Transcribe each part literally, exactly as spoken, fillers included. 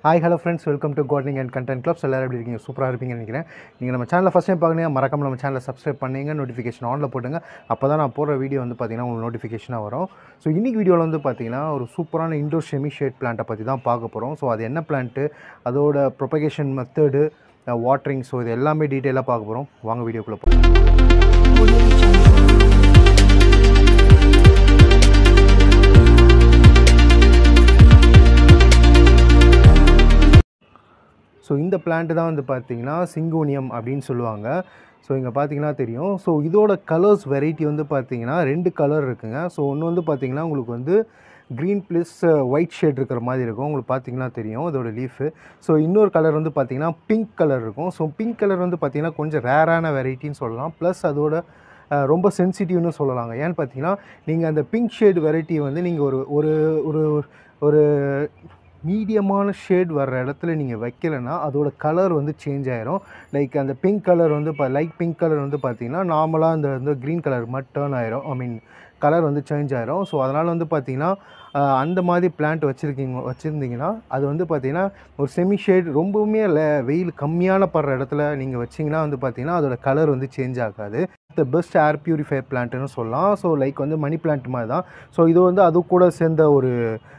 Hi, hello friends, welcome to Gardening and Content Club. எல்லாரும் எப்படி இருக்கீங்க? சூப்பராக இருப்பீங்கன்னு நினைக்கிறேன். நீங்கள் நம்ம சேனலை ஃபஸ்ட் டைம் பார்க்குறீங்க, மறக்காம நம்ம சேனலை சப்ஸ்கிரைப் பண்ணுங்க, நோட்டிஃபிகேஷன் ஆனில் போட்டுங்க. அப்போ தான் நான் போடுற வீடியோ வந்து பார்த்தீங்கன்னா உங்களுக்கு நோட்டிஃபிகேஷனாக வரும். ஸோ இன்றைக்கி வீடியோவில் வந்து பார்த்தீங்கன்னா ஒரு சூப்பரான இண்டோர் செமி ஷேட் பிளான்ட்டை பற்றி தான் பார்க்க போகிறோம். ஸோ அது என்ன பிளான்ட்டு, அதோட ப்ரொபகேஷன் மெத்தடு, வாட்டரிங், ஸோ இது எல்லாமே டீட்டெயிலாக பார்க்க போகிறோம். வாங்க வீடியோக்குள்ளே போகிறோம். ஸோ இந்த பிளான்ட்டு தான் வந்து பார்த்திங்கன்னா சிங்கோனியம் அப்படின்னு சொல்லுவாங்க. ஸோ இங்கே பார்த்தீங்கன்னா தெரியும். ஸோ இதோட கலர்ஸ் வெரைட்டி வந்து பார்த்திங்கன்னா ரெண்டு கலர் இருக்குங்க. ஸோ ஒன்று வந்து பார்த்திங்கன்னா உங்களுக்கு வந்து க்ரீன் ப்ளஸ் ஒயிட் ஷேட் இருக்கிற மாதிரி இருக்கும், உங்களுக்கு பார்த்திங்கன்னா தெரியும் இதோட லீஃபு. ஸோ இன்னொரு கலர் வந்து பார்த்திங்கன்னா பிங்க் கலர் இருக்கும். ஸோ பிங்க் கலர் வந்து பார்த்திங்கன்னா கொஞ்சம் ரேரான வெரைட்டின்னு சொல்லலாம். ப்ளஸ் அதோட ரொம்ப சென்சிட்டிவ்னு சொல்லலாங்க. ஏன்னு பார்த்தீங்கன்னா நீங்கள் அந்த பிங்க் ஷேட் வெரைட்டியை வந்து நீங்கள் ஒரு ஒரு ஒரு ஒரு மீடியமான ஷேட் வர்ற இடத்துல நீங்கள் வைக்கலைன்னா அதோட கலர் வந்து சேஞ்ச் ஆகிரும். லைக் அந்த பிங்க் கலர் வந்து இப்போ லைட் பிங்க் கலர் வந்து பார்த்திங்கன்னா நார்மலாக அந்த வந்து க்ரீன் கலர் மட்டும் டேர்ன் ஆயிரும். ஐ மீன் கலர் வந்து சேஞ்ச் ஆகிரும். ஸோ அதனால் வந்து பார்த்திங்கன்னா அந்த மாதிரி பிளான்ட் வச்சுருக்கீங்க வச்சுருந்தீங்கன்னா அது வந்து பார்த்திங்கன்னா ஒரு செமி ஷேட் ரொம்பவுமே இல்லை வெயில் கம்மியான படுற இடத்துல நீங்கள் வச்சிங்கன்னா வந்து பார்த்திங்கன்னா அதோட கலர் வந்து சேஞ்ச் ஆகாது. த பெஸ்ட் ஏர் பியூரிஃபையர் பிளான்ட்டுன்னு சொல்லலாம். ஸோ லைக் வந்து மணி பிளான்ட் மாதிரி தான். ஸோ இது வந்து அது கூட சேர்ந்த ஒரு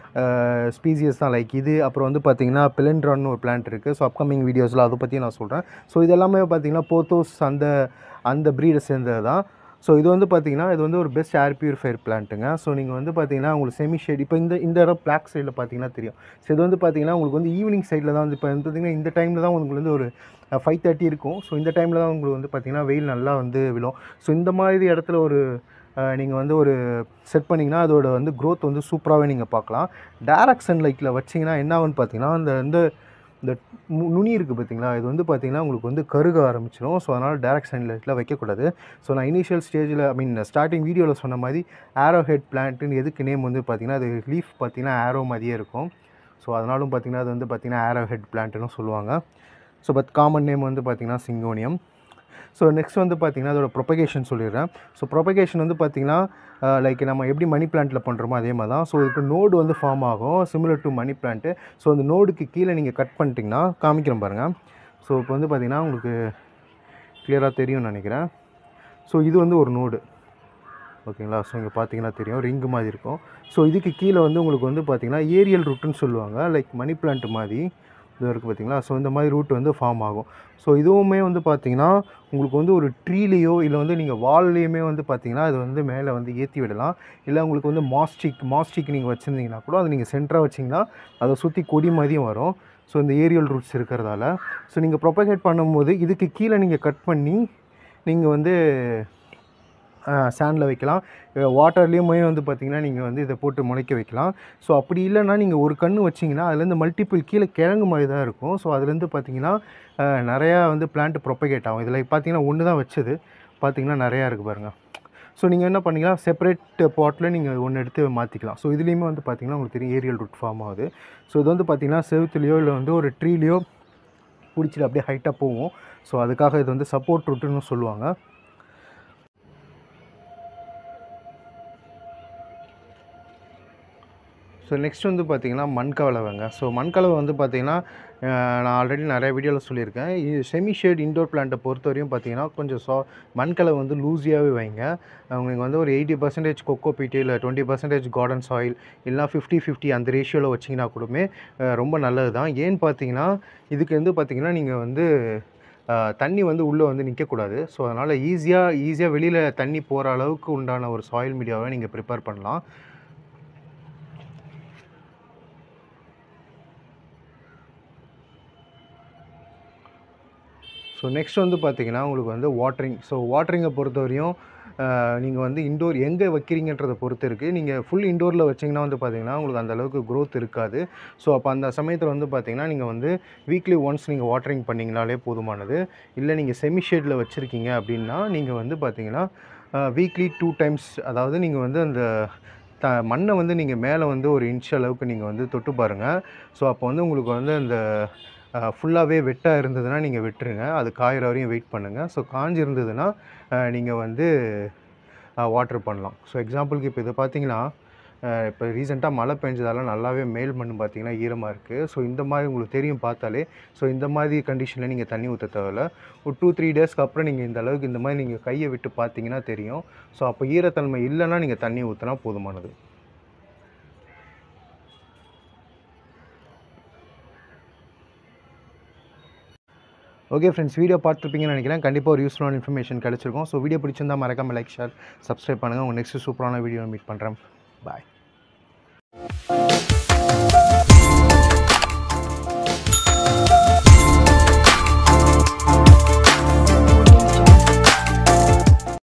ஸ்பீசியஸ் தான். லைக் இது அப்புறம் வந்து பார்த்திங்கன்னா பிலெண்ட்ரான்னு ஒரு பிளான்ட் இருக்குது. ஸோ அப்கமிங் வீடியோஸில் அதை பற்றி நான் சொல்கிறேன். ஸோ இது எல்லாமே பார்த்திங்கன்னா போத்தோஸ் அந்த அந்த ப்ரீடை சேர்ந்தது தான். ஸோ இது வந்து பார்த்திங்கன்னா இது வந்து ஒரு பெஸ்ட் ஏர் பியூரிஃபையர் பிளான்ட்டுங்க. ஸோ நீங்கள் வந்து பார்த்திங்கன்னா உங்களுக்கு செமி ஷேட் இப்போ இந்த இந்த இடம் பிளாக் சைடில் பார்த்திங்கன்னா தெரியும். ஸோ இது வந்து பார்த்திங்கன்னா உங்களுக்கு வந்து ஈவினிங் சைடில் தான் வந்து இப்போ பார்த்திங்கன்னா இந்த டைமில் தான் உங்களுக்கு வந்து ஒரு ஃபைவ் தேர்ட்டி இருக்கும். ஸோ இந்த டைமில் தான் உங்களுக்கு வந்து பார்த்திங்கன்னா வெயில் நல்லா வந்து விழும். ஸோ இந்த மாதிரி இடத்துல ஒரு நீங்கள் வந்து ஒரு செட் பண்ணிங்கன்னா அதோட வந்து க்ரோத் வந்து சூப்பராகவே நீங்கள் பார்க்கலாம். டைரக்ட் சன்லைட்டில் வச்சிங்கன்னா என்ன ஆகுன்னு பார்த்தீங்கன்னா இந்த இந்த இந்த நுனி இருக்குது பார்த்திங்களா, இது வந்து பார்த்திங்கன்னா உங்களுக்கு வந்து கருக ஆரம்பிச்சிடும். ஸோ அதனால் டைரக்ட் சன்லைட்டில் வைக்கக்கூடாது. ஸோ நான் இனிஷியல் ஸ்டேஜில் ஐ மீன் ஸ்டார்டிங் வீடியோவில் சொன்ன மாதிரி ஆரோ ஹெட் பிளான்ட்டுன்னு எதுக்கு நேம் வந்து பார்த்திங்கன்னா அது லீஃப் பார்த்திங்கன்னா ஆரோ மாதிரியே இருக்கும். ஸோ அதனாலும் பார்த்திங்கன்னா அது வந்து பார்த்திங்கன்னா ஆரோ ஹெட் பிளான்ட்டுன்னு சொல்லுவாங்க. ஸோ பட் காமன் நேம் வந்து பார்த்திங்கன்னா சிங்கோனியம். ஸோ நெக்ஸ்ட் வந்து பார்த்திங்கன்னா அதோட ப்ரொபகேஷன் சொல்லிடுறேன். ஸோ ப்ரொபகேஷன் வந்து பார்த்திங்கன்னா லைக் நம்ம எப்படி மணி பிளான்ட்டில் பண்ணுறோமோ அதே மாதிரி தான். ஸோ இதுக்கு நோடு வந்து ஃபார்ம் ஆகும் similar to money plant. So அந்த நோடுக்கு கீழே நீங்கள் கட் பண்ணிட்டீங்கன்னா காமிக்கிறேன் பாருங்கள். ஸோ இப்போ வந்து பார்த்திங்கன்னா உங்களுக்கு கிளியராக தெரியும்னு நினைக்கிறேன். ஸோ இது வந்து ஒரு நோடு ஓகேங்களா. ஸோ இங்கே பார்த்தீங்கன்னா தெரியும் ரிங்கு மாதிரி இருக்கும். ஸோ இதுக்கு கீழே வந்து உங்களுக்கு வந்து பார்த்திங்கன்னா ஏரியல் ரூட்டுன்னு சொல்லுவாங்க. லைக் மணி பிளான்ட் மாதிரி இது இருக்குது பார்த்திங்களா. ஸோ இந்த மாதிரி ரூட் வந்து ஃபார்ம் ஆகும். ஸோ இதுவுமே வந்து பார்த்திங்கன்னா உங்களுக்கு வந்து ஒரு ட்ரீலேயோ இல்லை வந்து நீங்கள் வால்லேயுமே வந்து பார்த்திங்கன்னா அது வந்து மேலே வந்து ஏற்றி விடலாம். இல்லை உங்களுக்கு வந்து மாஸ்டிக் மாஸ்டிக் நீங்கள் வச்சுருந்தீங்கன்னா கூட அது நீங்கள் சென்டராக வச்சிங்கன்னா அதை சுற்றி கொடி மாதிரியும் வரும். ஸோ இந்த ஏரியல் ரூட்ஸ் இருக்கிறதால ஸோ நீங்கள் ப்ரொபகேட் பண்ணும்போது இதுக்கு கீழே நீங்கள் கட் பண்ணி நீங்கள் வந்து சாண்டில் வைக்கலாம். வாட்டர்லேயுமே வந்து பார்த்திங்கன்னா நீங்கள் வந்து இதை போட்டு முளைக்க வைக்கலாம். ஸோ அப்படி இல்லைன்னா நீங்கள் ஒரு கன்று வச்சிங்கன்னா அதுலேருந்து மல்டிபிள் கீழே கிழங்கு மாதிரி தான் இருக்கும். ஸோ அதுலேருந்து பார்த்திங்கன்னா நிறையா வந்து பிளான்ட் ப்ரொபகேட் ஆகும். இதில் பார்த்திங்கன்னா ஒன்று தான் வச்சது பார்த்திங்கன்னா நிறையா இருக்குது பாருங்கள். ஸோ நீங்கள் என்ன பண்ணிக்கலாம், செப்பரேட் பாட்டில் நீங்கள் ஒன்று எடுத்து மாற்றிக்கலாம். ஸோ இதுலேயுமே வந்து பார்த்திங்கன்னா உங்களுக்கு தெரியும் ஏரியல் ரூட் ஃபார்ம் ஆகுது. ஸோ இது வந்து பார்த்திங்கன்னா செவுத்துலேயோ இல்லை வந்து ஒரு ட்ரீலேயோ பிடிச்சிட்டு அப்படியே ஹைட்டாக போகும். ஸோ அதுக்காக இது வந்து சப்போர்ட் ரூட்டுன்னு சொல்லுவாங்க. ஸோ நெக்ஸ்ட் வந்து பார்த்திங்கன்னா மண்கலவைங்க. ஸோ மண்கலவை வந்து பார்த்திங்கன்னா நான் ஆல்ரெடி நிறைய வீடியோவில் சொல்லியிருக்கேன். இது செமி ஷேட் இன்டோர் பிளான்ட்டை பொறுத்த வரையும் பார்த்திங்கன்னா கொஞ்சம் சா மண்கலவை வந்து லூஸியாகவே வைங்க. உங்களுக்கு வந்து ஒரு எயிட்டி பர்சன்டேஜ் கொக்கோ பீட்டு இல்லை டுவெண்ட்டி பர்சன்டேஜ் கார்டன் சாயில் இல்லைனா ஃபிஃப்டி ஃபிஃப்டி அந்த ரேஷியோவில் வச்சிங்கன்னா கூடமே ரொம்ப நல்லது தான். ஏன்னு பார்த்தீங்கன்னா இதுக்கு வந்து பார்த்திங்கன்னா நீங்கள் வந்து தண்ணி வந்து உள்ளே வந்து நிற்கக்கூடாது. ஸோ அதனால் ஈஸியாக ஈஸியாக வெளியில் தண்ணி போகிற அளவுக்கு உண்டான ஒரு சாயில் மீடியாவை நீங்கள் ப்ரிப்பேர் பண்ணலாம். ஸோ நெக்ஸ்ட் வந்து பார்த்திங்கன்னா உங்களுக்கு வந்து வாட்டரிங். ஸோ வாட்டரிங்கை பொறுத்தவரையும் நீங்கள் வந்து இண்டோர் எங்கே வைக்கிறீங்கன்றதை பொறுத்து இருக்குது. நீங்கள் ஃபுல் இண்டோரில் வச்சிங்கன்னா வந்து பார்த்திங்கன்னா உங்களுக்கு அந்தளவுக்கு க்ரோத் இருக்காது. ஸோ அப்போ அந்த சமயத்தில் வந்து பார்த்திங்கன்னா நீங்கள் வந்து வீக்லி ஒன்ஸ் நீங்கள் வாட்டரிங் பண்ணிங்கனாலே போதுமானது. இல்லை நீங்கள் செமி ஷேடில் வச்சுருக்கீங்க அப்படின்னா நீங்கள் வந்து பார்த்திங்கன்னா வீக்லி டூ டைம்ஸ் அதாவது நீங்கள் வந்து அந்த த மண்ணை வந்து நீங்கள் மேலே வந்து ஒரு இன்ச் அளவுக்கு நீங்கள் வந்து தொட்டு பாருங்கள். ஸோ அப்போ வந்து உங்களுக்கு வந்து அந்த ஃபுல்லாகவே வெட்டாக இருந்ததுன்னா நீங்கள் விட்டுருங்க. அது காயிற வரையும் வெயிட் பண்ணுங்கள். ஸோ காஞ்சி இருந்ததுன்னா நீங்கள் வந்து வாட்டர் பண்ணலாம். ஸோ எக்ஸாம்பிளுக்கு இப்போ இதை பார்த்தீங்கன்னா இப்போ ரீசெண்டாக மழை பெஞ்சதால நல்லாவே மேல் மண் பார்த்திங்கன்னா ஈரமாக இருக்குது. ஸோ இந்த மாதிரி உங்களுக்கு தெரியும் பார்த்தாலே. ஸோ இந்த மாதிரி கண்டிஷனில் நீங்கள் தண்ணி ஊற்ற தேவையில்ல. ஒரு டூ த்ரீ டேஸ்க்கு அப்புறம் நீங்கள் இந்த அளவுக்கு இந்த மாதிரி நீங்கள் கையை விட்டு பார்த்தீங்கன்னா தெரியும். ஸோ அப்போ ஈரத்தன்மை இல்லைன்னா நீங்கள் தண்ணி ஊற்றினா போதுமானது. ஓகே ஃப்ரெண்ட்ஸ், வீடியோ பார்த்துருப்பீங்கன்னு நினைக்கிறேன். கண்டிப்பாக ஒரு யூஸ்ஃபுல்லான இன்ஃபர்மேஷன் கிடச்சிருக்கும். ஸோ வீடியோ பிடிச்சிருந்தா மறக்காமல் லைக், ஷேர், சப்ஸ்கிரைப் பண்ணுங்கள். உங்கள் நெக்ஸ்ட் சூப்பரான வீடியோ மீட் பண்ணுறேன். பாய்.